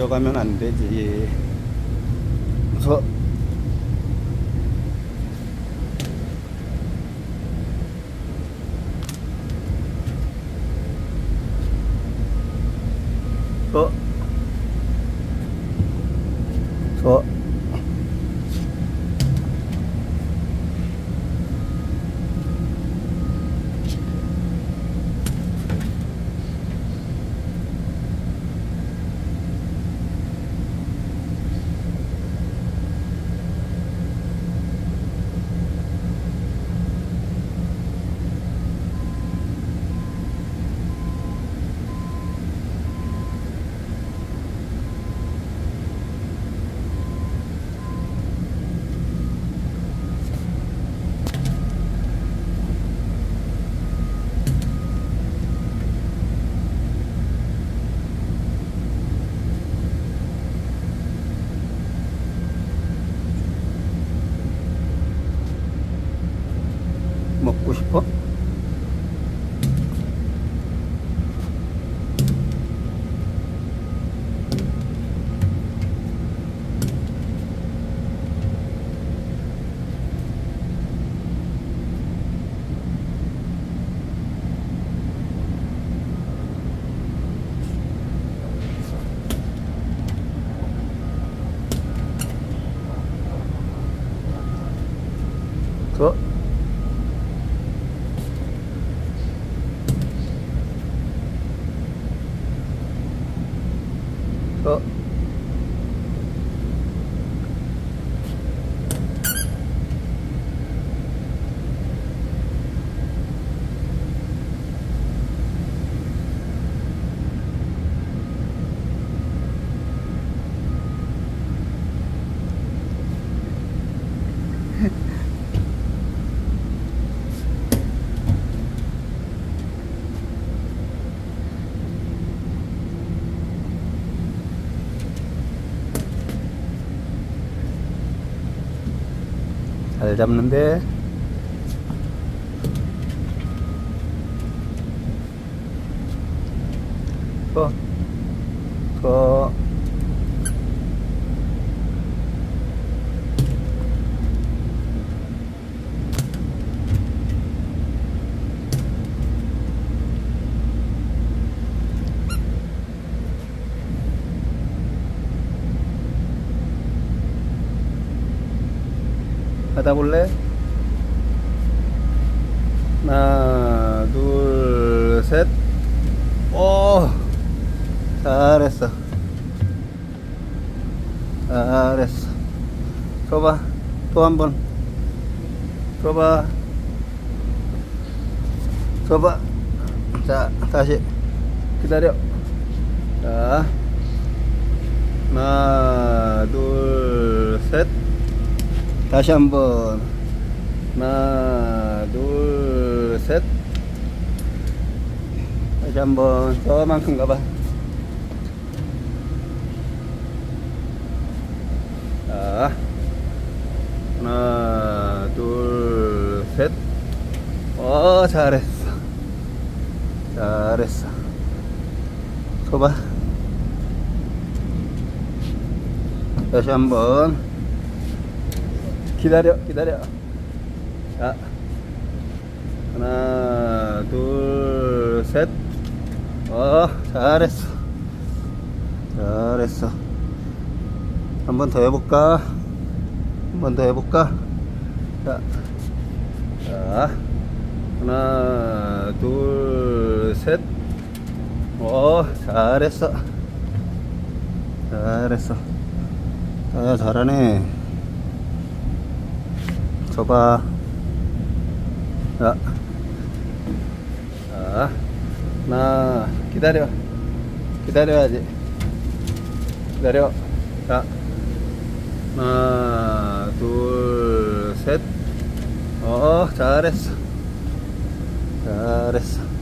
들어가면 안 되지. 서 서 서 먹고 싶어? 더 더 잘 잡는데. 더 하다 볼래? 하나, 둘, 셋. 오, 잘했어. 잘했어. 줘봐. 또 한 번. 줘봐. 줘봐. 자, 다시. 기다려. 자. 하나, 둘, 셋. 다시 한번. 하나, 둘, 셋. 다시 한번. 저만큼 가봐. 자, 하나, 둘, 셋. 잘했어. 잘했어. 줘봐. 다시 한번. 기다려. 자, 하나, 둘, 셋. 잘했어. 잘했어. 한 번 더 해볼까? 한 번 더 해볼까? 자, 하나, 둘, 셋. 잘했어. 잘했어. 잘하네. 줘봐. 자, 하나, 기다려야지. 기다려. 자, 하나, 둘, 셋. 잘했어. 잘했어.